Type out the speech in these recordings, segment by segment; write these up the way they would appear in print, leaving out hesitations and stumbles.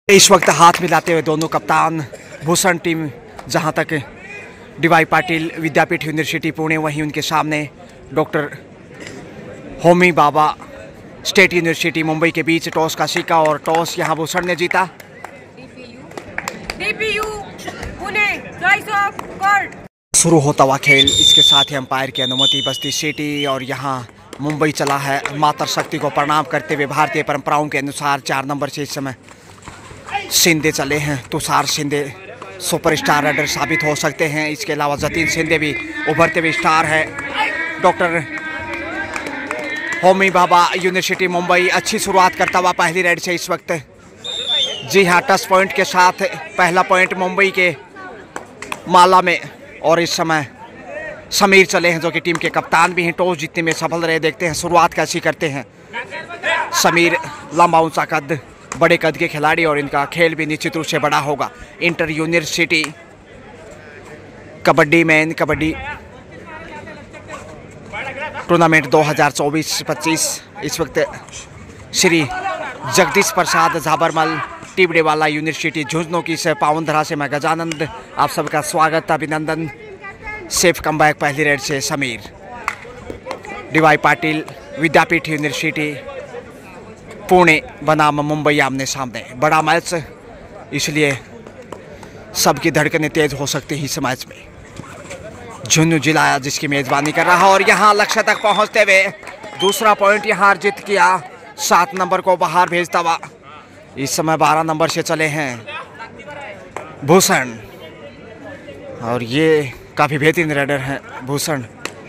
इस वक्त हाथ मिलाते हुए दोनों कप्तान भूषण टीम, जहां तक डी.वाई. पाटिल विद्यापीठ यूनिवर्सिटी पुणे, वहीं उनके सामने doctor Homi Bhabha state university Mumbai के बीच टॉस का सिक्का और टॉस यहां भूषण ने जीता। शुरू होता हुआ खेल, इसके साथ ही अंपायर की अनुमति बस्ती सिटी और यहां मुंबई चला है माता शक्ति को प्रणाम करते हुए। भारतीय परंपराओं के अनुसार 4 नंबर से इस समय शिंदे चले हैं। तुषार शिंदे सुपरस्टार राइडर साबित हो सकते हैं। इसके अलावा जतिन शिंदे भी उभरते हुए स्टार है। डॉक्टर होमी भाभा यूनिवर्सिटी मुंबई अच्छी शुरुआत करता हुआ पहली राइड से इस वक्त। जी हाँ, टच पॉइंट के साथ पहला पॉइंट मुंबई के माला में, और इस समय समीर चले हैं जो कि टीम के कप्तान भी हैं। टॉस जीतने में सफल रहे। देखते हैं शुरुआत कैसी करते हैं समीर। लंबा ऊंचा कद, बड़े कद के खिलाड़ी और इनका खेल भी निश्चित रूप से बड़ा होगा। Inter university kabaddi man kabaddi tournament 2024-25 इस वक्त श्री जगदीश प्रसाद झाबरमल टिबड़ेवाला यूनिवर्सिटी झुंझुनू की से पावन धरा से मैं गजानंद आप सबका स्वागत, अभिनंदन। सेफ कमबैक पहली रेड से समीर। डी.वाई. पाटिल विद्यापीठ यूनिवर्सिटी पुणे बनाम मुंबई आमने सामने। बड़ा मैच, इसलिए सबकी धड़कनें तेज हो सकती हैं इस मैच में। झुंझुनू जिला जिसकी मेजबानी कर रहा और यहाँ लक्ष्य तक पहुँचते हुए दूसरा पॉइंट यहाँ अर्जित किया। 7 नंबर को बाहर भेजता हुआ इस समय 12 नंबर से चले हैं भूषण, और ये काफ़ी बेहतरीन राइडर हैं भूषण।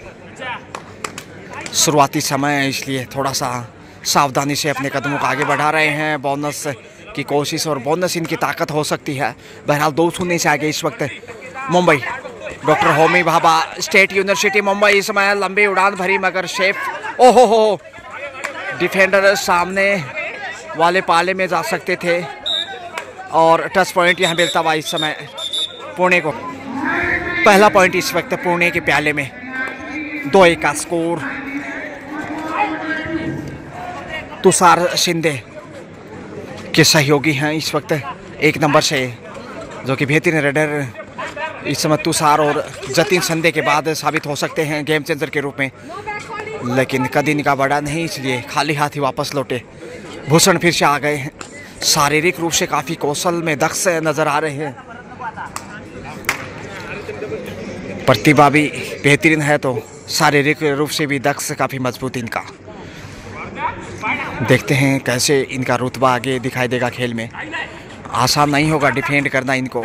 शुरुआती समय है, इसलिए थोड़ा सा सावधानी से अपने कदमों को आगे बढ़ा रहे हैं। बोनस की कोशिश, और बोनस इनकी ताकत हो सकती है। बहरहाल 2-0 से आगे इस वक्त Mumbai. Doctor Homi Bhabha state university Mumbai इस समय लंबी उड़ान भरी, मगर शेफ ओहो हो डिफेंडर सामने वाले पाले में जा सकते थे, और टच पॉइंट यहाँ मिलता हुआ इस समय पुणे को। पहला पॉइंट इस वक्त पुणे के प्याले में। 2-1 का स्कोर। तुषार शिंदे के सहयोगी हैं इस वक्त 1 नंबर से, जो कि बेहतरीन राइडर इस समय तुषार और जतिन शिंदे के बाद साबित हो सकते हैं गेम चेंजर के रूप में, लेकिन कद इनका बड़ा नहीं, इसलिए खाली हाथ ही वापस लौटे। भूषण फिर से आ गए हैं। शारीरिक रूप से काफ़ी कौशल में दक्ष नजर आ रहे हैं। प्रतिभा भी बेहतरीन है, तो शारीरिक रूप से भी दक्ष, काफ़ी मजबूत इनका। देखते हैं कैसे इनका रुतबा आगे दिखाई देगा खेल में। आसान नहीं होगा डिफेंड करना इनको।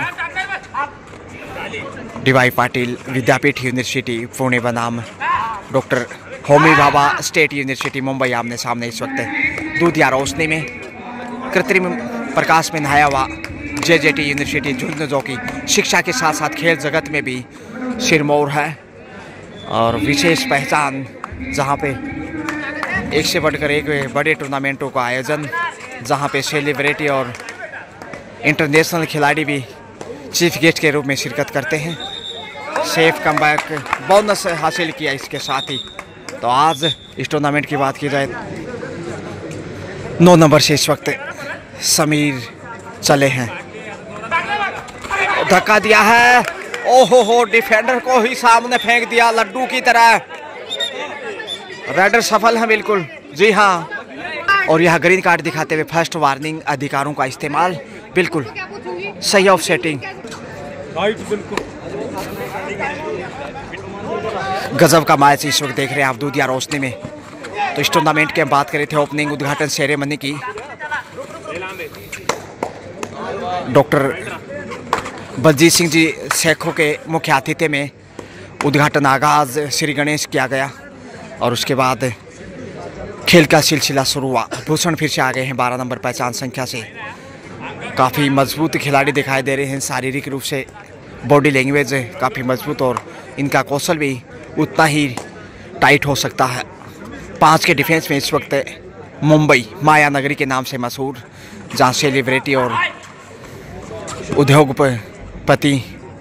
डी.वाई. पाटिल विद्यापीठ यूनिवर्सिटी पुणे बनाम doctor Homi Bhabha state university Mumbai आमने सामने इस वक्त। दूधिया रोशनी में कृत्रिम प्रकाश में नहाया हुआ जे.जे.टी. यूनिवर्सिटी झुंझुनू, जो कि शिक्षा के साथ साथ खेल जगत में भी सिरमौर है और विशेष पहचान, जहां पे एक से बढ़कर एक बड़े टूर्नामेंटों का आयोजन, जहां पे सेलिब्रिटी और इंटरनेशनल खिलाड़ी भी चीफ गेस्ट के रूप में शिरकत करते हैं। सेफ कमबैक बोनस हासिल किया इसके साथ ही। तो आज इस टूर्नामेंट की बात की जाए, 9 नंबर से इस वक्त समीर चले हैं। धक्का दिया है, ओहो हो, डिफेंडर को ही सामने फेंक दिया लड्डू की तरह। राइडर सफल है बिल्कुल, जी हाँ। और यह ग्रीन कार्ड दिखाते हुए फर्स्ट वार्निंग अधिकारों का इस्तेमाल बिल्कुल सही ऑफ सेटिंग। गजब का मैच इस वक्त देख रहे हैं आप दूधिया रोशनी में। तो इस टूर्नामेंट की हम बात करें थे ओपनिंग उद्घाटन सेरेमनी की। डॉक्टर बलजीत सिंह जी शेखों के मुख्य आतिथ्य में उद्घाटन आगाज श्री गणेश किया गया, और उसके बाद खेल का सिलसिला शुरू हुआ। भूषण फिर से आ गए हैं 12 नंबर पहचान संख्या से। काफ़ी मजबूत खिलाड़ी दिखाई दे रहे हैं। शारीरिक रूप से बॉडी लैंग्वेज काफ़ी मजबूत, और इनका कौशल भी उतना ही टाइट हो सकता है। 5 के डिफेंस में इस वक्त मुंबई माया नगरी के नाम से मशहूर, जहाँ सेलिब्रिटी और उद्योगपति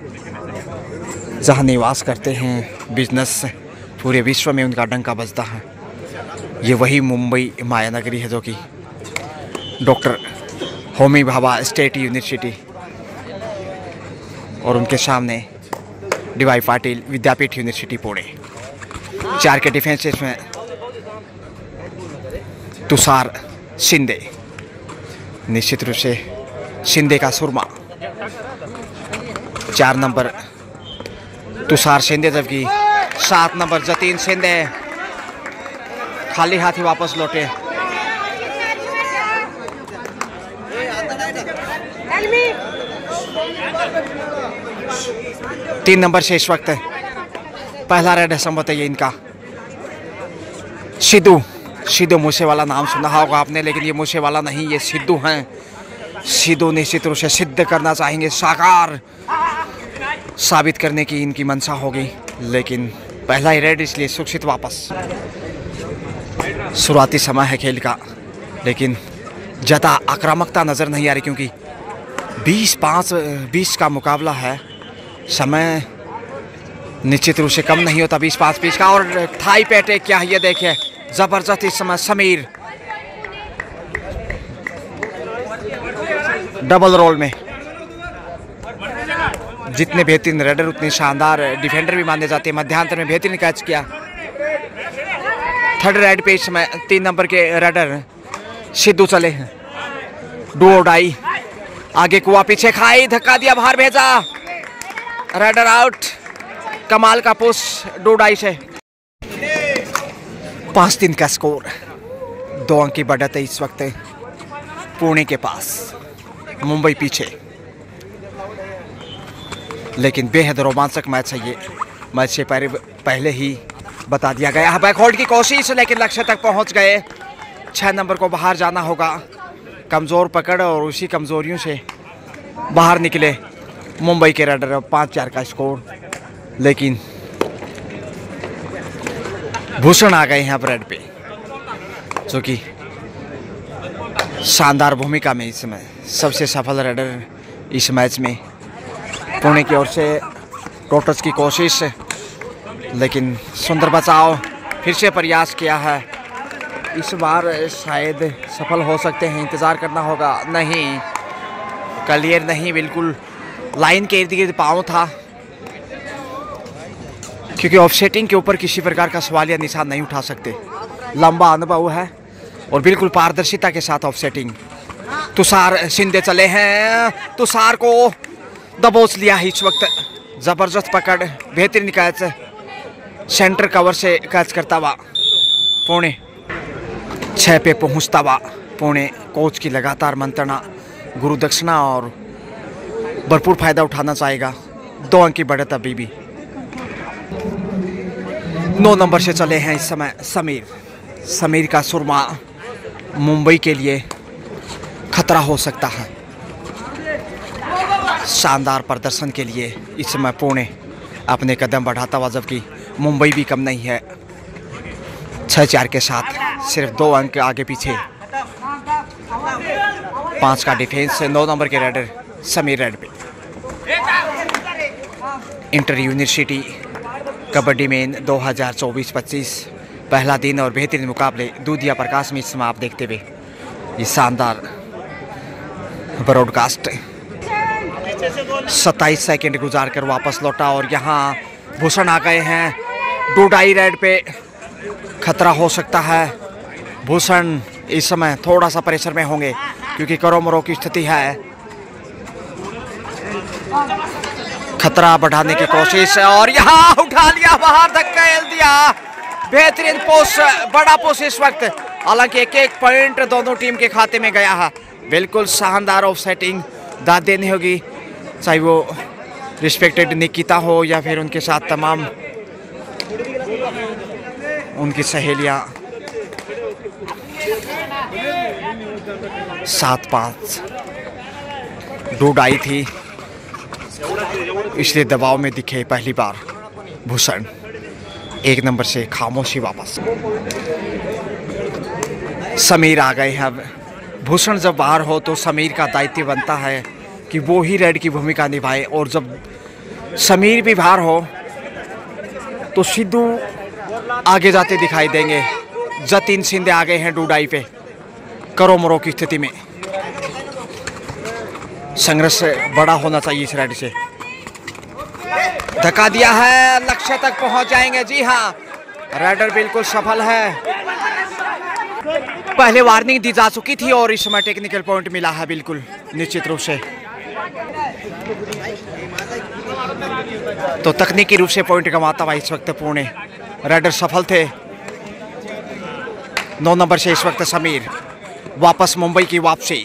जहाँ निवास करते हैं, बिजनेस पूरे विश्व में उनका डंका बजता है। ये वही मुंबई माया नगरी है जो कि doctor Homi Bhabha state university और उनके सामने DY पाटिल विद्यापीठ यूनिवर्सिटी पुणे। 4 के डिफेंसेस में तुषार शिंदे, निश्चित रूप से शिंदे का सुरमा। 4 नंबर तुषार शिंदे, जबकि 7 नंबर जतीन शिंदे खाली हाथ ही वापस लौटे। तीन नंबर से इस वक्त पहला रेड संभवत है ये इनका। सिद्धू मूसेवाला नाम सुना होगा आपने, लेकिन ये मूसेवाला नहीं, ये सिद्धू हैं। सिद्धू निश्चित रूप से सिद्ध करना चाहेंगे, साकार साबित करने की इनकी मंशा होगी, लेकिन पहला ही रेड इसलिए सुरक्षित वापस। शुरुआती समय है खेल का, लेकिन ज़्यादा आक्रामकता नज़र नहीं आ रही, क्योंकि 20 का मुकाबला है। समय निश्चित रूप से कम नहीं होता 20 का। और थाई पे अटैक क्या है ये देखिए, जबरदस्त इस समय समीर डबल रोल में। जितने बेहतरीन रेडर उतने शानदार डिफेंडर भी माने जाते हैं। मध्यांतर में बेहतरीन कैच किया। थर्ड रेड पे इस समय 3 नंबर के रेडर सिद्धू चले हैं। डू और डाई, आगे कुआ पीछे खाई, धक्का दिया, बाहर भेजा, रेडर आउट। कमाल का पुश डू डाई से। 5-3 का स्कोर, 2 अंक की बढ़त है इस वक्त पुणे के पास, मुंबई पीछे। लेकिन बेहद रोमांचक मैच है ये। मैच से पहले ही बता दिया गया। बैकहोल्ड की कोशिश, लेकिन लक्ष्य तक पहुंच गए। 6 नंबर को बाहर जाना होगा। कमज़ोर पकड़ और उसी कमज़ोरियों से बाहर निकले मुंबई के रेडर। 5-4 का स्कोर, लेकिन भूषण आ गए हैं अब रेड पे, जो कि शानदार भूमिका में इस समय सबसे सफल रेडर इस मैच में। पुणे की ओर से टोटस की कोशिश, लेकिन सुंदर बचाव, फिर से प्रयास किया है। इस बार शायद सफल हो सकते हैं, इंतज़ार करना होगा। नहीं, क्लियर नहीं, बिल्कुल लाइन के इर्द गिर्द पाँव था, क्योंकि ऑफसेटिंग के ऊपर किसी प्रकार का सवाल या निशान नहीं उठा सकते। लंबा अनुभव है और बिल्कुल पारदर्शिता के साथ ऑफसेटिंग। तुषार शिंदे चले हैं, तुषार को दबोच लिया है इस वक्त। जबरदस्त पकड़, बेहतरीन कैच, सेंटर कवर से कैच करता हुआ पुणे 6 पे पहुंचता हुआ पुणे। कोच की लगातार मंत्रणा, गुरु दक्षिणा और भरपूर फायदा उठाना चाहेगा। 2 अंक की बढ़त अभी भी। 9 नंबर से चले हैं इस समय समीर का सुरमा मुंबई के लिए खतरा हो सकता है। शानदार प्रदर्शन के लिए इस समय पुणे अपने कदम बढ़ाता हुआ, जबकि मुंबई भी कम नहीं है। 6-4 के साथ सिर्फ 2 अंक आगे पीछे। 5 का डिफेंस, 9 नंबर के रेडर समीर रेड पे। इंटर यूनिवर्सिटी कबड्डी में 2024-25 पहला दिन और बेहतरीन मुकाबले दूधिया प्रकाश में इस समय आप देखते हुए ये शानदार ब्रॉडकास्ट। 27 सेकंड गुजार कर वापस लौटा और यहाँ भूषण आ गए हैं। डूडाई रेड पे खतरा हो सकता है। भूषण इस समय थोड़ा सा प्रेशर में होंगे, क्योंकि करो मरो की स्थिति है। खतरा बढ़ाने की कोशिश और यहाँ उठा लिया, बाहर धकेल दिया। बेहतरीन पुश, बड़ा पुश इस वक्त। हालांकि एक पॉइंट दोनों टीम के खाते में गया है। बिल्कुल शानदार ऑफसेटिंग दाद देनी होगी, चाहे वो रिस्पेक्टेड निकिता हो या फिर उनके साथ तमाम उनकी सहेलियां। 7-5 डूड आई थी, इसलिए दबाव में दिखे पहली बार भूषण। 1 नंबर से खामोशी वापस। समीर आ गए हैं। अब भूषण जब बाहर हो तो समीर का दायित्व बनता है कि वो ही रेड की भूमिका निभाए, और जब समीर भी बाहर हो तो सिद्धू आगे जाते दिखाई देंगे। जतीन शिंदे आ गए हैं डूडाई पे करो मरो की स्थिति में। संघर्ष बड़ा होना चाहिए इस रेड से। धक्का दिया है, लक्ष्य तक पहुंच जाएंगे। जी हाँ, रेडर बिल्कुल सफल है। पहले वार्निंग दी जा चुकी थी और इस समय टेक्निकल पॉइंट मिला है बिल्कुल निश्चित रूप से। तो तकनीकी रूप से पॉइंट कमाता हुआ इस वक्त पुणे। रेडर सफल थे। 9 नंबर से इस वक्त समीर। वापस मुंबई की वापसी।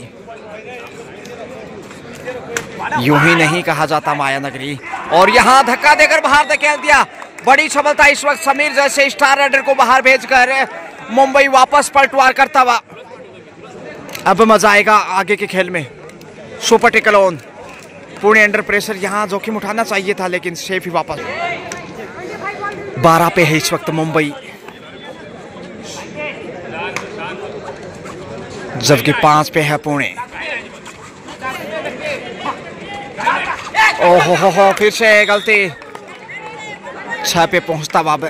यूं ही नहीं कहा जाता माया नगरी। और यहां धक्का देकर बाहर धकेल दिया। बड़ी सफलता इस वक्त समीर जैसे स्टार रेडर को बाहर भेजकर मुंबई वापस पलटवार करता हुआ। अब मजा आएगा आगे के खेल में। Super tackle on. Pune under pressure, यहां जोखिम उठाना चाहिए था लेकिन सेफ ही वापस। 12 पे है इस वक्त मुंबई, जबकि 5 पे है पुणे। ओहो हो, फिर से गलती। 6 पे पहुंचता हुआ।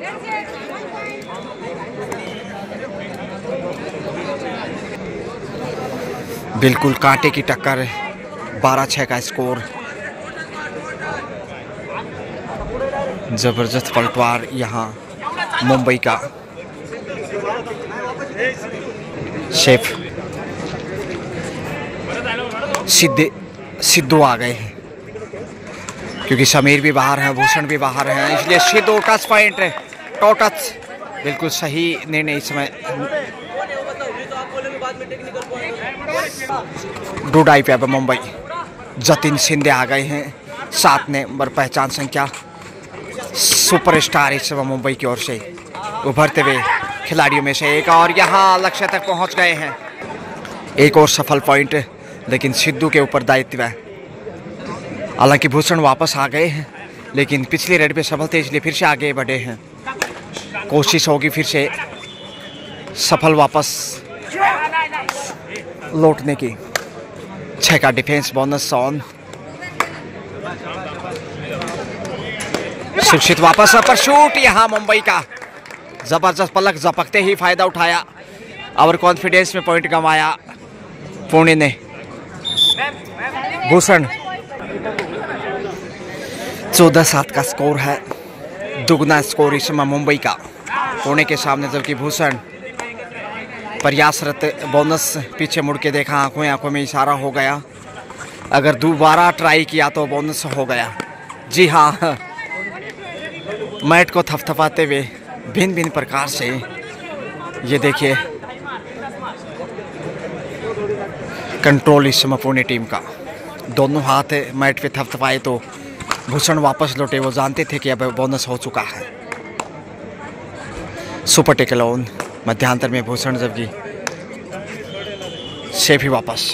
बिल्कुल कांटे की टक्कर। 12-6 का स्कोर। जबरदस्त पलटवार यहां मुंबई का। शेफ सिद्धू आ गए हैं क्योंकि समीर भी बाहर हैं, भूषण भी बाहर हैं, इसलिए सिद्धू टच पॉइंट। टच बिल्कुल सही निर्णय इस समय। डूडाई पे अब मुंबई। जतिन सिंधे आ गए हैं 7 नंबर पहचान संख्या। सुपरस्टार इस समय मुंबई की ओर से उभरते हुए खिलाड़ियों में से एक। और यहां लक्ष्य तक पहुंच गए हैं। एक और सफल पॉइंट, लेकिन सिद्धू के ऊपर दायित्व है। हालांकि भूषण वापस आ गए हैं लेकिन पिछले रेड पे सफल थे इसलिए फिर से आगे बढ़े हैं। कोशिश होगी फिर से सफल वापस लौटने की। 6 का डिफेंस बोनस ऑन। सुरक्षित वापस पर शूट यहां मुंबई का। जबरदस्त पलक झपकते ही फायदा उठाया और कॉन्फिडेंस में पॉइंट कमाया पुणे ने। भूषण 14-7 का स्कोर है। दुगना स्कोर इस समय मुंबई का पुणे के सामने, जबकि भूषण प्रयासरत। बोनस पीछे मुड़ के देखा, आंखों में इशारा हो गया। अगर दोबारा ट्राई किया तो बोनस हो गया। जी हाँ, मैट को थपथपाते हुए भिन्न भिन्न प्रकार से। ये देखिए कंट्रोल इस समय पुणे टीम का। दोनों हाथ मैट पे थपथपाए तो भूषण वापस लौटे। वो जानते थे कि अब बोनस हो चुका है। Super tackle on. मध्यांतर में भूषण, जबकि सेफ ही वापस।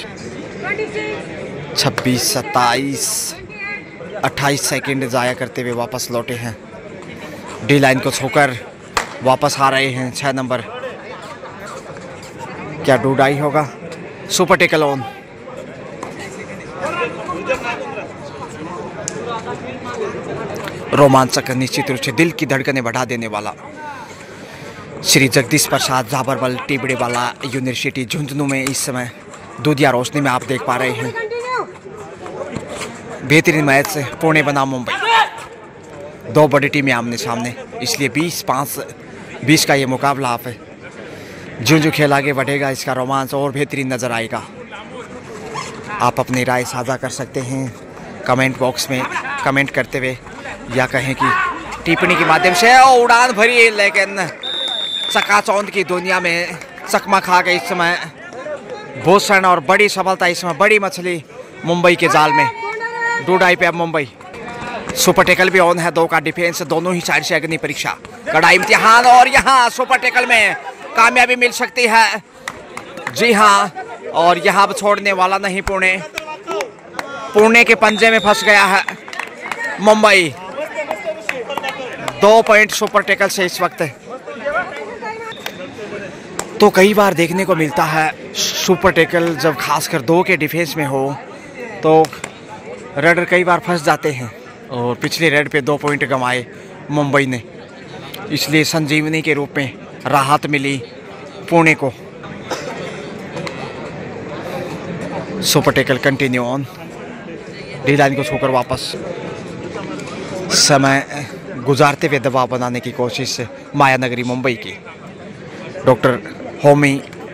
26, 27, 28 सेकंड जाया करते हुए वापस लौटे हैं। डी लाइन को छोकर वापस आ रहे हैं 6 नंबर। क्या डूडाई होगा? Super tackle on. रोमांचक, निश्चित रूप से दिल की धड़कनें बढ़ा देने वाला। श्री जगदीश प्रसाद झाबरमल टिबड़ेवाला यूनिवर्सिटी झुंझुनू में इस समय दूधिया रोशनी में आप देख पा रहे हैं। बेहतरीन मैच पुणे बनाम मुंबई। 2 बड़ी टीमें आमने सामने, इसलिए 20 का ये मुकाबला आप जो खेल आगे बढ़ेगा इसका रोमांच और बेहतरीन नजर आएगा। आप अपनी राय साझा कर सकते हैं कमेंट बॉक्स में कमेंट करते हुए, या कहें कि टिप्पणी के माध्यम से। उड़ान भरी, लेकिन चकाचौंध की दुनिया में चकमा खा गई इस समय भूषण। और बड़ी सफलता इस समय, बड़ी मछली मुंबई के जाल में। डूडाई पे अब मुंबई। सुपर टेकल भी ऑन है। 2 का डिफेंस, दोनों ही साइड से अग्नि परीक्षा, कड़ा इम्तिहान। और यहाँ सुपर टेकल में कामयाबी मिल सकती है। जी हाँ, और यहाँ अब छोड़ने वाला नहीं पुणे। पुणे के पंजे में फंस गया है मुंबई। 2 पॉइंट सुपर टेकल से इस वक्त। तो कई बार देखने को मिलता है सुपर टेकल जब खासकर 2 के डिफेंस में हो तो रेडर कई बार फंस जाते हैं। और पिछले रेड पे 2 पॉइंट गंवाए मुंबई ने, इसलिए संजीवनी के रूप में राहत मिली पुणे को। Super tackle continue on. D line को छूकर वापस समय गुजारते हुए दबाव बनाने की कोशिश माया नगरी मुंबई की। Doctor Homi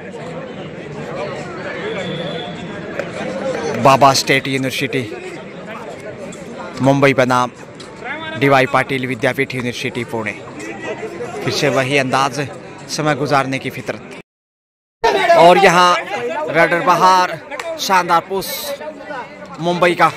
Bhabha state university Mumbai बनाम DY पाटिल विद्यापीठ यूनिवर्सिटी पुणे। फिर से वही अंदाज, समय गुजारने की फितरत। और यहाँ रडर बाहर, शानदार पुश मुंबई का।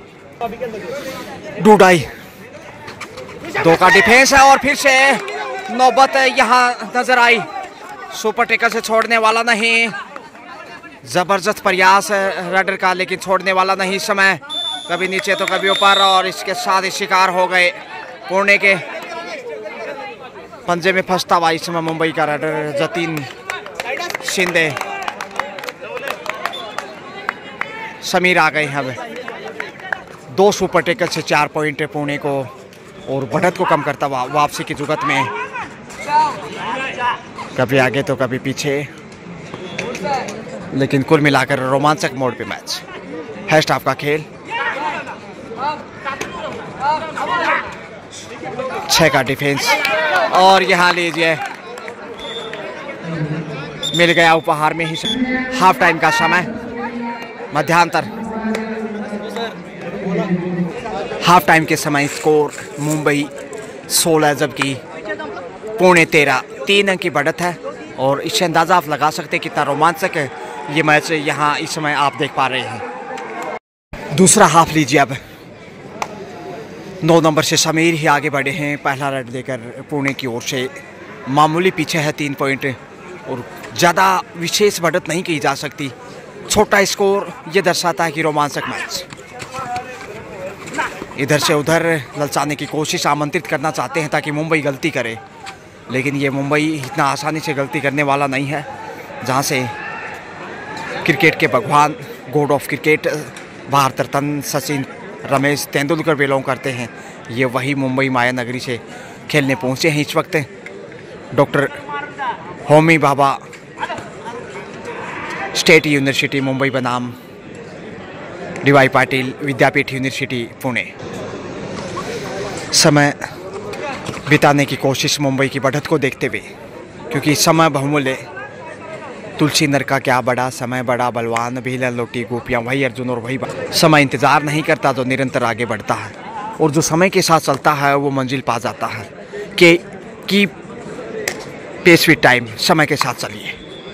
डूडाई 2 का डिफेंस है और फिर से नौबत यहाँ नजर आई। सुपर टेकर से छोड़ने वाला नहीं, जबरदस्त प्रयास है रडर का, लेकिन छोड़ने वाला नहीं। समय कभी नीचे तो कभी ऊपर, और इसके साथ ही शिकार हो गए पुणे के पंजे में फंसता हुआ इस समय मुंबई का रडर जतीन शिंदे। समीर आ गए हैं अब 2 सुपर टेकर से 4 पॉइंट पुणे को, और बढ़त को कम करता हुआ वापसी की जुगत में, कभी आगे तो कभी पीछे, लेकिन कुल मिलाकर रोमांचक मोड पे मैच है। स्टाफ का खेल 6 का डिफेंस, और यहाँ लीजिए मिल गया उपहार में ही। हाफ टाइम का समय, मध्यांतर। हाफ टाइम के समय स्कोर मुंबई 16 जबकि पुणे 13। 3 अंक की बढ़त है, और इससे अंदाज़ा आप लगा सकते हैं कितना रोमांचक है ये मैच यहाँ इस समय आप देख पा रहे हैं। दूसरा हाफ लीजिए अब। 9 नंबर से समीर ही आगे बढ़े हैं, पहला रन देकर पुणे की ओर से। मामूली पीछे है 3 पॉइंट, और ज़्यादा विशेष बढ़त नहीं की जा सकती। छोटा स्कोर ये दर्शाता है कि रोमांचक मैच। इधर से उधर ललचाने की कोशिश, आमंत्रित करना चाहते हैं ताकि मुंबई गलती करे, लेकिन ये मुंबई इतना आसानी से गलती करने वाला नहीं है। जहाँ से क्रिकेट के भगवान, god of cricket Bharat Ratna Sachin Ramesh Tendulkar belong करते हैं, ये वही मुंबई माया नगरी से खेलने पहुँचे हैं इस वक्त। Doctor Homi Bhabha state university Mumbai बनाम DY पाटिल विद्यापीठ यूनिवर्सिटी पुणे। समय बिताने की कोशिश मुंबई की बढ़त को देखते हुए, क्योंकि समय बहुमूल्य। तुलसी नर का क्या बड़ा, समय बड़ा बलवान, भीलन लोटी गोपियाँ वही अर्जुन और वही। समय इंतज़ार नहीं करता तो निरंतर आगे बढ़ता है, और जो समय के साथ चलता है वो मंजिल पा जाता है। कि पेस विद टाइम, समय के साथ चलिए।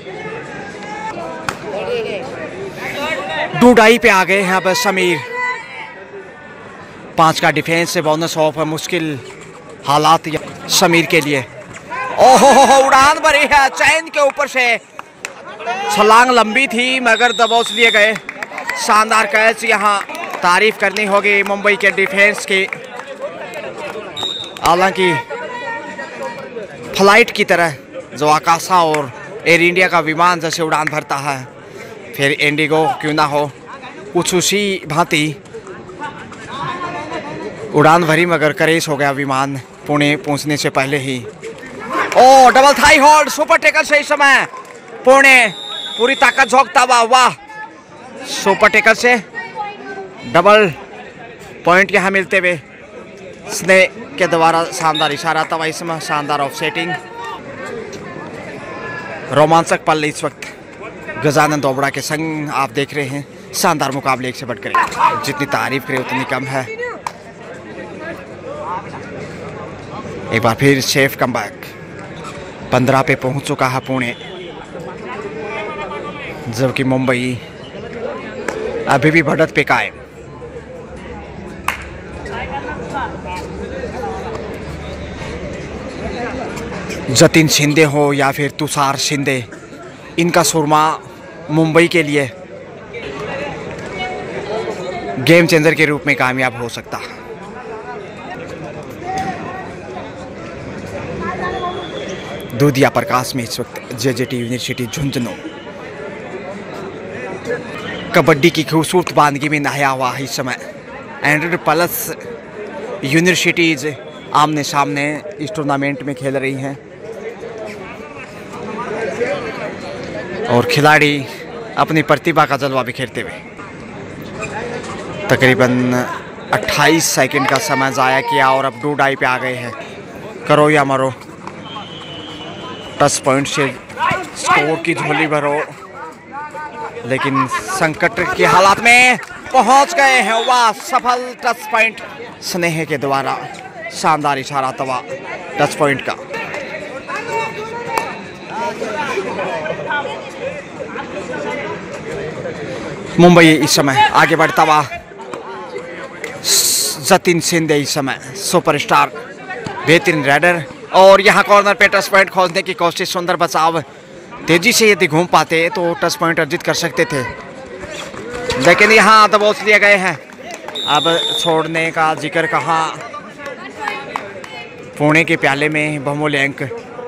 डूडाई पे आ गए हैं अब समीर। 5 का डिफेंस से बोनस ऑफ है। मुश्किल हालात समीर के लिए। ओहो, उड़ान भरी है चैन के ऊपर से। छलांग लंबी थी मगर दबोच लिए गए। शानदार कैच, यहाँ तारीफ करनी होगी मुंबई के डिफेंस की। हालांकि फ्लाइट की तरह जो आकाशा और एयर इंडिया का विमान जैसे उड़ान भरता है, फिर इंडिगो क्यों ना हो, कुछ उसी भांति उड़ान भरी मगर करेस हो गया विमान पुणे पहुंचने से पहले ही। ओ, double thigh hold, super tackle से इस समय पुणे पूरी ताकत झोंकता हुआ। वाह, सुपर टेकर से डबल पॉइंट यहाँ मिलते हुए स्नेह के द्वारा शानदार इशारा था इस समय। शानदार ऑफसेटिंग, रोमांचक पल इस वक्त गजानंद ओबड़ा के संग आप देख रहे हैं। शानदार मुकाबले एक से बढ़कर एक, जितनी तारीफ करें उतनी कम है। एक बार फिर सेफ कमबैक। 15 पे पहुंच चुका है पुणे, जबकि मुंबई अभी भी बढ़त पे कायम। जतिन शिंदे हो या फिर तुषार शिंदे, इनका सुरमा मुंबई के लिए गेम चेंजर के रूप में कामयाब हो सकता है। दूधिया प्रकाश में इस वक्त JJT यूनिवर्सिटी झुंझुनू कबड्डी की खूबसूरत बानगी में नहाया हुआ है इस समय। 100+ यूनिवर्सिटीज आमने सामने इस टूर्नामेंट में खेल रही हैं, और खिलाड़ी अपनी प्रतिभा का जलवा बिखेरते हुए। तकरीबन 28 सेकंड का समय ज़ाया किया और अब 2 डाई पे आ गए हैं। करो या मरो, टच पॉइंट से स्कोर की झोली भरो, लेकिन संकट की हालात में पहुंच गए हैं। वाह, सफल टच पॉइंट स्नेह के द्वारा, शानदार इशारा तवा टच पॉइंट का। मुंबई इस समय आगे बढ़ता हुआ, जतिन सिंधे इस समय सुपरस्टार बेहतरीन राइडर, और यहाँ कॉर्नर पे टच पॉइंट खोजने की कोशिश, सुंदर बचाव, तेजी से यदि घूम पाते तो टच पॉइंट अर्जित कर सकते थे, लेकिन यहाँ दबोच लिए गए हैं। अब छोड़ने का जिक्र कहाँ, पुणे के प्याले में बहुमूल्य अंक,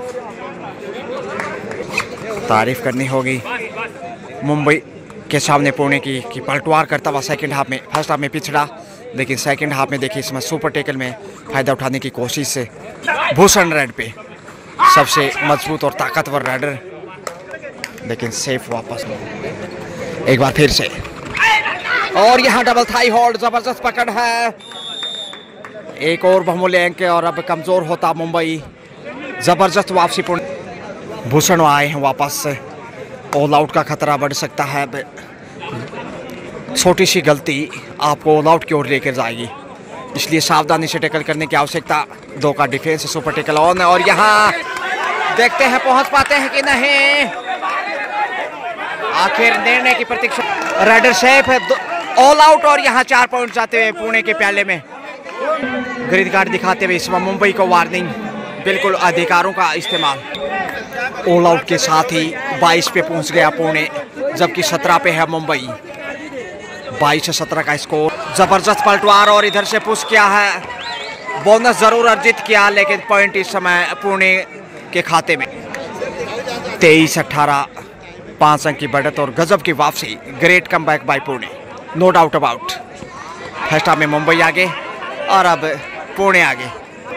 तारीफ करनी होगी मुंबई के सामने पुणे की पलटवार करता हुआ सेकंड हाफ में, फर्स्ट हाफ में पिछड़ा, लेकिन सेकंड हाफ में देखिए इसमें सुपर टेकल में फायदा उठाने की कोशिश से भूषण रेड पे सबसे मजबूत और ताकतवर राइडर, लेकिन सेफ वापस एक बार फिर से, और यहाँ डबल थाई होल्ड, जबरदस्त पकड़ है, एक और बहुमूल्य अंक, और अब कमजोर होता मुंबई, जबरदस्त वापसी पूर्ण, भूषण आए हैं वापस, ऑल आउट का खतरा बढ़ सकता है, छोटी सी गलती आपको ऑल आउट की ओर लेकर जाएगी, इसलिए सावधानी से टैकल करने की आवश्यकता। 2 का डिफेंस, सुपर टैकल ऑन, और यहाँ देखते हैं पहुंच पाते हैं कि नहीं, आखिर निर्णय की प्रतीक्षा, राइडर सेफ है, ऑल आउट, और यहाँ 4 पॉइंट जाते हुए पुणे के प्याले में। ग्रीन कार्ड दिखाते हुए इस मुंबई को वार्निंग, बिल्कुल अधिकारों का इस्तेमाल। ऑल आउट के साथ ही 22 पे पहुंच गया पुणे, जबकि 17 पे है मुंबई। 22 से 17 का स्कोर, जबरदस्त पलटवार, और इधर से पुश किया है, बोनस जरूर अर्जित किया, लेकिन पॉइंट इस समय पुणे के खाते में। 23-18, 5 अंक की बढ़त और गजब की वापसी, great comeback by Pune, no doubt about. First half में मुंबई आगे और अब पुणे आगे।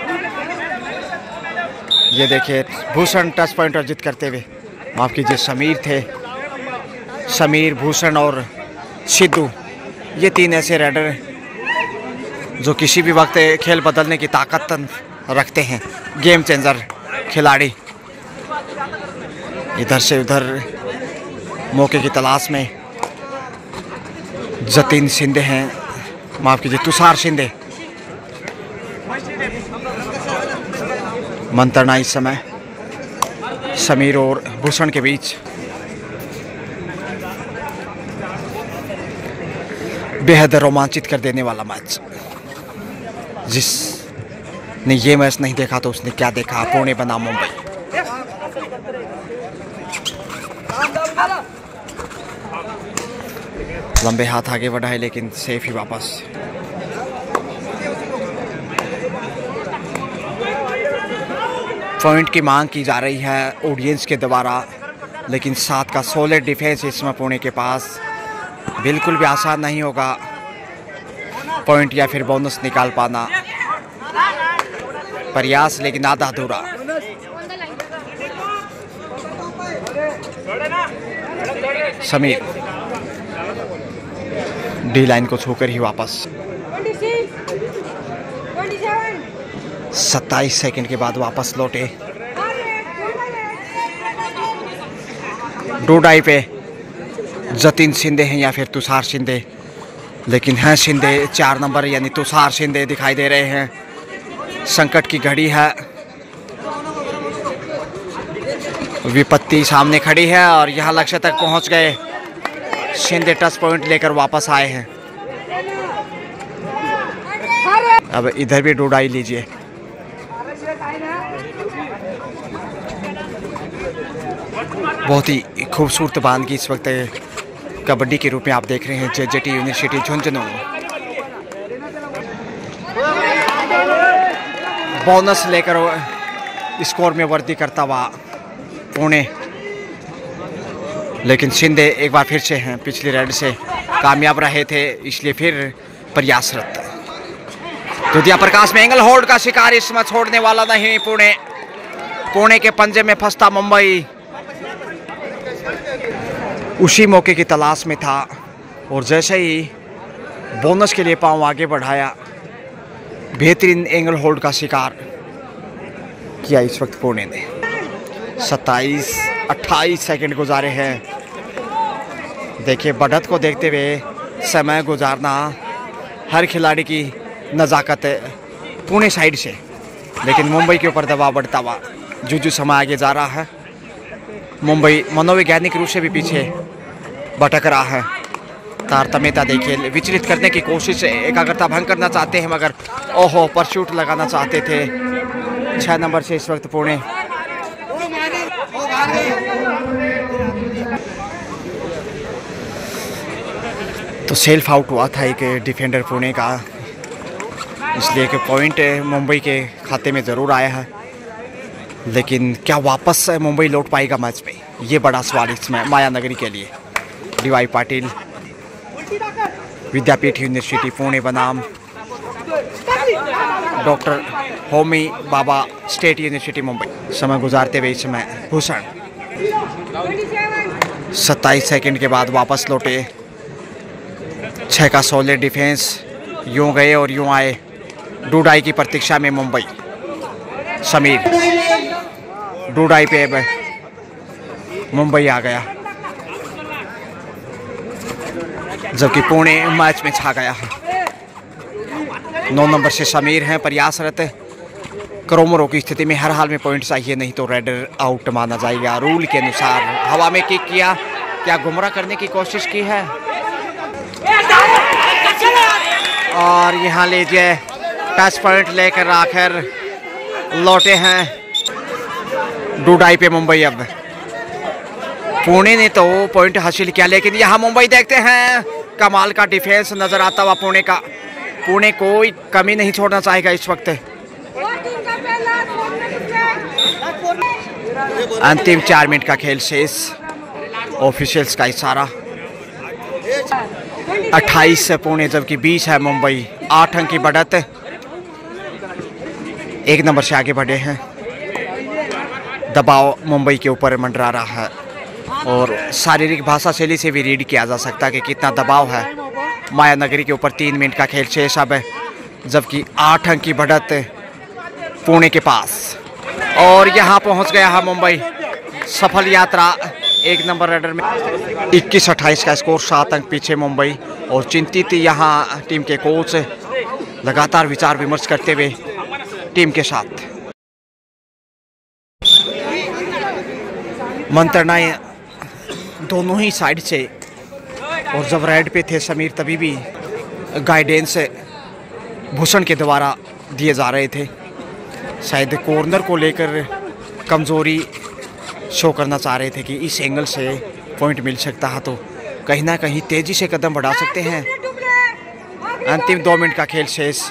ये देखिए भूषण टच पॉइंट अर्जित करते हुए, माफ कीजिए समीर थे, समीर, भूषण और सिद्धू, ये 3 ऐसे राइडर जो किसी भी वक्त खेल बदलने की ताकत रखते हैं, गेम चेंजर खिलाड़ी। इधर से उधर मौके की तलाश में जतिन सिंधे हैं, माफ कीजिए तुषार सिंधे, मंत्रणा इस समय समीर और भूषण के बीच। बेहद रोमांचित कर देने वाला मैच, जिसने ये मैच नहीं देखा तो उसने क्या देखा, पुणे बनाम मुंबई। लंबे हाथ आगे बढ़ाए, लेकिन सेफ ही वापस। पॉइंट की मांग की जा रही है ऑडियंस के द्वारा, लेकिन 7 का सॉलिड डिफेंस इसमें पुणे के पास, बिल्कुल भी आसान नहीं होगा पॉइंट या फिर बोनस निकाल पाना। प्रयास लेकिन आधा अधूरा। समीर डी लाइन को छूकर ही वापस। 27 सेकंड के बाद वापस लौटे। डोडाई पे जतिन शिंदे हैं या फिर तुषार शिंदे, लेकिन हैं शिंदे 4 नंबर यानी तुषार शिंदे दिखाई दे रहे हैं। संकट की घड़ी है, विपत्ति सामने खड़ी है और यहाँ लक्ष्य तक पहुंच गए। शिंदे टच पॉइंट लेकर वापस आए हैं। अब इधर भी डोडाई लीजिए। बहुत ही खूबसूरत बांध की इस वक्त कबड्डी के रूप में आप देख रहे हैं जेजेटी यूनिवर्सिटी झुंझुनू। बोनस लेकर स्कोर में वृद्धि करता हुआ पुणे, लेकिन शिंदे एक बार फिर से हैं पिछली राइड से कामयाब रहे थे, इसलिए फिर प्रयासरत। दुधिया प्रकाश में एंगल होल्ड का शिकार, इसमें छोड़ने वाला नहीं पुणे। पुणे के पंजे में फंसता मुंबई उसी मौके की तलाश में था और जैसे ही बोनस के लिए पांव आगे बढ़ाया, बेहतरीन एंगल होल्ड का शिकार किया इस वक्त पुणे ने। 27-28 सेकंड गुजारे हैं। देखिए बढ़त को देखते हुए समय गुजारना हर खिलाड़ी की नज़ाकत पुणे साइड से, लेकिन मुंबई के ऊपर दबाव बढ़ता हुआ जो समय आगे जा रहा है। मुंबई मनोवैज्ञानिक रूप से भी पीछे भटक रहा है। तारतम्यता देखिए, विचलित करने की कोशिश, एकाग्रता भंग करना चाहते हैं मगर ओहो परशूट लगाना चाहते थे। 6 नंबर से इस वक्त पुणे। तो सेल्फ आउट हुआ था एक डिफेंडर पुणे का, इसलिए कि पॉइंट मुंबई के खाते में ज़रूर आया है, लेकिन क्या वापस मुंबई लौट पाएगा मैच में, ये बड़ा सवाल इसमें माया नगरी के लिए। डी.वाई. पाटिल विद्यापीठ यूनिवर्सिटी पुणे बनाम doctor Homi Bhabha state university Mumbai. समय गुजारते हुए इसमें भूषण 27 सेकंड के बाद वापस लौटे। 6 का सॉलिड डिफेंस, यूं गए और यूं आए। डूडाई की प्रतीक्षा में मुंबई। समीर डूडाई पे मुंबई आ गया, जबकि पुणे मैच में छा गया है। 9 नंबर से समीर हैं प्रयासरत। क्रोमरो की स्थिति में हर हाल में पॉइंट चाहिए, नहीं तो रेडर आउट माना जाएगा रूल के अनुसार। हवा में किक किया, क्या गुमराह करने की कोशिश की है, और यहाँ लीजिए टच पॉइंट लेकर आकर लौटे हैं डूडाई पे मुंबई। अब पुणे ने तो पॉइंट हासिल किया, लेकिन यहाँ मुंबई देखते हैं कमाल का डिफेंस नजर आता हुआ पुणे का। पुणे कोई कमी नहीं छोड़ना चाहेगा इस वक्त। अंतिम 4 मिनट का खेल शेष, ऑफिशियल्स का इशारा। 28 से पुणे जबकि 20 है मुंबई। 8 अंक की बढ़त, 1 नंबर से आगे बढ़े हैं। दबाव मुंबई के ऊपर मंडरा रहा है और शारीरिक भाषा शैली से भी रीड किया जा सकता है कि कितना दबाव है माया नगरी के ऊपर। 3 मिनट का खेल शेष अब है, जबकि 8 अंक की बढ़त पुणे के पास, और यहाँ पहुँच गया है मुंबई। सफल यात्रा 1 नंबर रेडर में। 21-28 का स्कोर, 7 अंक पीछे मुंबई। और चिंतित यहाँ टीम के कोच लगातार विचार विमर्श करते हुए टीम के साथ। मंत्रणाएं दोनों ही साइड से, और जब रेड पे थे समीर तभी भी गाइडेंस भूषण के द्वारा दिए जा रहे थे। शायद कॉर्नर को लेकर कमजोरी शो करना चाह रहे थे कि इस एंगल से पॉइंट मिल सकता है, तो कहीं ना कहीं तेजी से कदम बढ़ा सकते हैं। अंतिम 2 मिनट का खेल शेष,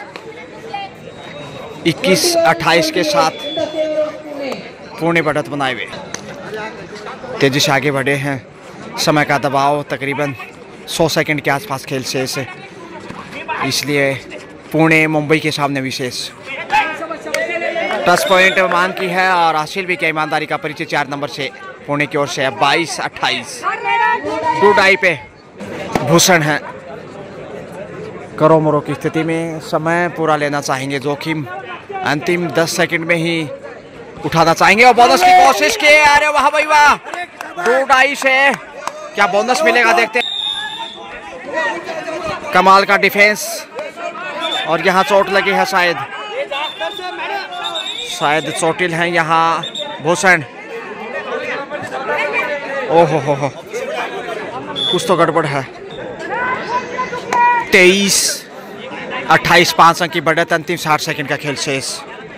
21-28 के साथ पुणे बढ़त बनाए हुए तेजी से आगे बढ़े हैं। समय का दबाव तकरीबन 100 सेकंड के आसपास खेल शेष है, इसलिए पुणे मुंबई के सामने विशेष। टच पॉइंट मांग की है और हासिल भी किया ईमानदारी का परिचय 4 नंबर से पुणे की ओर से। 22-28 डूडाई पे भूषण है। क्रोमरो की स्थिति में समय पूरा लेना चाहेंगे, जोखिम अंतिम 10 सेकंड में ही उठाना चाहेंगे और बोनस की कोशिश की। अरे वाह भाई वाह, डूडाई से क्या बोनस मिलेगा देखते। कमाल का डिफेंस, और यहाँ चोट लगी है, शायद चोटिल हैं यहाँ भूषण। ओहो हो, कुछ तो गड़बड़ है। 23-28 5 अंक की बढ़त, अंतिम 60 सेकंड का खेल शेष।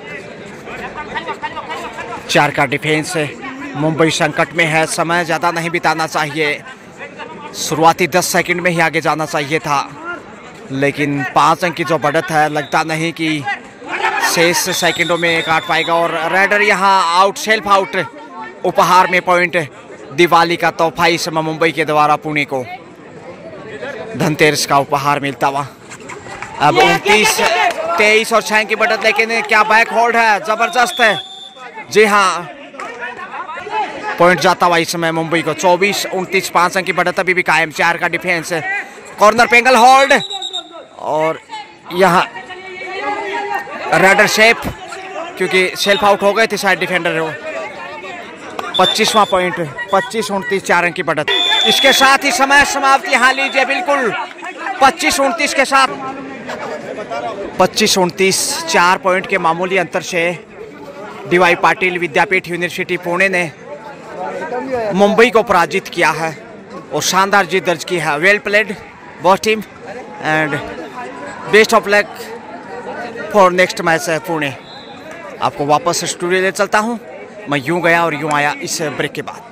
4 का डिफेंस है। मुंबई संकट में है, समय ज़्यादा नहीं बिताना चाहिए। शुरुआती 10 सेकंड में ही आगे जाना चाहिए था, लेकिन 5 अंक की जो बढ़त है लगता नहीं कि शेष सेकंडों में काट पाएगा। और रेडर यहाँ आउट, सेल्फ आउट। उपहार में पॉइंट, दिवाली का तोहफा इस समय मुंबई के द्वारा पुणे को धनतेरस का उपहार मिलता हुआ। अब 29-23 और 6 की बढ़त, लेकिन क्या बैक होल्ड है, जबरदस्त है। जी हाँ, पॉइंट जाता हुआ इस समय मुंबई को। 24-29 5 अंक की बढ़त अभी भी कायम। 4 का डिफेंस, कॉर्नर पे एंगल होल्ड, और यहाँ रेडर शेप क्योंकि सेल्फ आउट हो गए थे साइड डिफेंडर वो। 25वां पॉइंट, 25-29, 4 अंक की बढ़त। इसके साथ ही समय समाप्ति यहाँ लीजिए बिल्कुल 25-29 के साथ 25-29, 4 पॉइंट के मामूली अंतर से DY पाटिल विद्यापीठ यूनिवर्सिटी पुणे ने मुंबई को पराजित किया है और शानदार जीत दर्ज की है। Well played both team and best of luck for next match है पुणे। आपको वापस स्टूडियो ले चलता हूँ। मैं यूं गया और यूं आया इस ब्रेक के बाद।